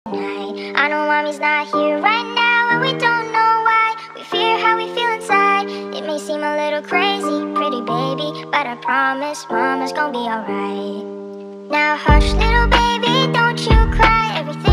night. I know mommy's not here right now, and we don't know why. We fear how we feel inside. It may seem a little crazy, pretty baby, but I promise mama's gonna be alright. Now hush little baby, don't you cry. Everything